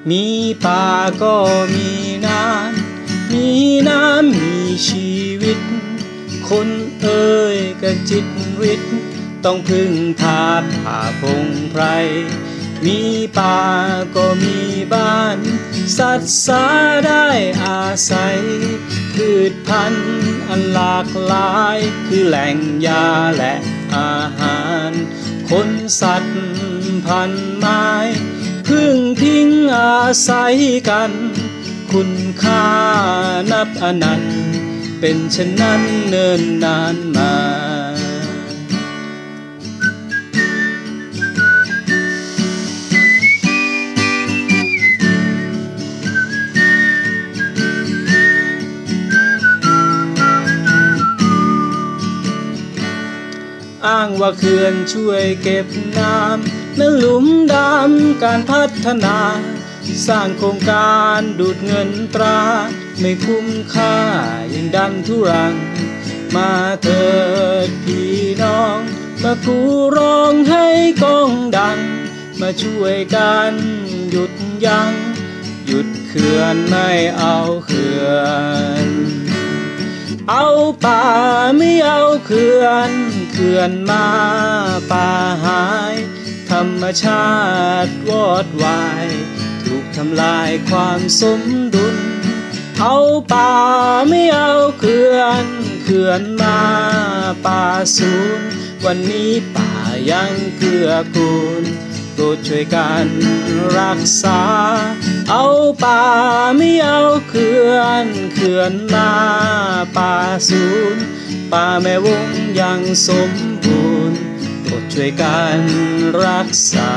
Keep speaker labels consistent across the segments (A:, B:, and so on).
A: มีป่าก็มีน้ำมีน้ำมีชีวิตคนเอ่ยกระจิตวิตต้องพึ่งพาป่าพงไพรมีป่าก็มีบ้านสัตว์สาได้อาศัยพืชพันธุ์อันหลากหลายคือแหล่งยาและอาหารคนสัตว์พันไม้พึ่งพิงอาศัยกันคุณค่านับอนันต์เป็นเช่นนั้นเนิ่นนานมาอ้างว่าเขื่อนช่วยเก็บน้ำนั้นหลุมดำการพัฒนาสร้างโครงการดูดเงินตราไม่คุ้มค่ายังดันทุรังมาเถิดพี่น้องมากูร้องให้ก้องดังมาช่วยกันหยุดยั้งหยุดเขื่อนไม่เอาเขื่อนเอาป่าไม่เอาเขื่อนมาป่าหายธรรมชาติวอดวายถูกทำลายความสมดุลเอาป่าไม่เอาเขื่อนมาป่าสูญวันนี้ป่ายังเกื้อกูลโปรดช่วยกันรักษาเอาป่าไม่เอาเขื่อนมาป่าสูญป่าแม่วงยังสมบูรณ์โปรดช่วยกันรักษา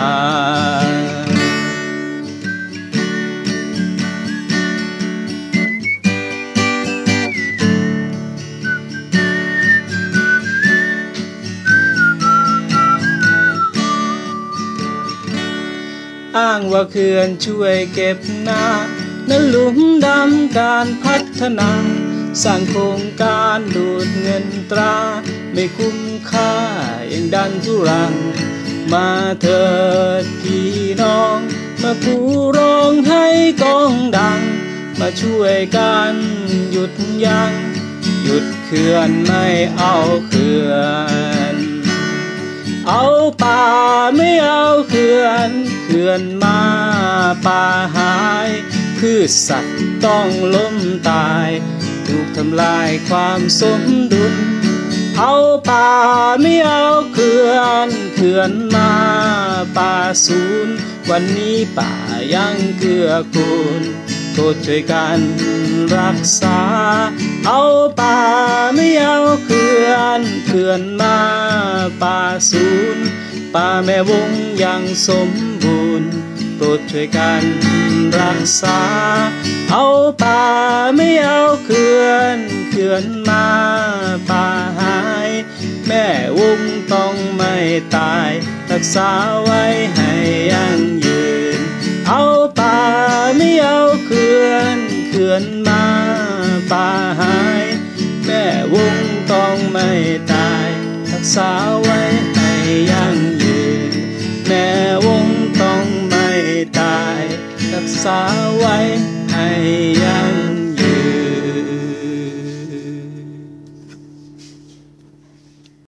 A: อ้างว่าเขื่อนช่วยเก็บน้ำนั้นหลุมดำการพัฒนาสร้างโครงการดูดเงินตราไม่คุ้มค่ายังดันทุรังมาเถิดพี่น้องมากูร้องให้ก้องดังมาช่วยกันหยุดยั้งหยุดเขื่อนไม่เอาเขื่อนเอาป่าไม่เอาเขื่อนมาป่าหายพืชสัตว์ต้องล้มตายถูกทำลายความสมดุลเอาป่าไม่เอาเขื่อนมาป่าสูญวันนี้ป่ายังเกื้อกูลโปรดช่วยกันรักษาเอาป่าไม่เอาเขื่อนมาป่าสูญป่าแม่วงยังสมบูรณ์โปรดช่วยกันรักษาเอาป่าไม่เอาเขื่อนมาป่าหายแม่วงต้องไม่ตายรักษาไว้ให้ยั่งยืนเอาป่าไม่เอาเขื่อนมาป่าหายแม่วงต้องไม่ตายรักษาไว้ให้ยั่งยืนแม่วงต้องไม่ตายรักษาไว้ให้ยั่ง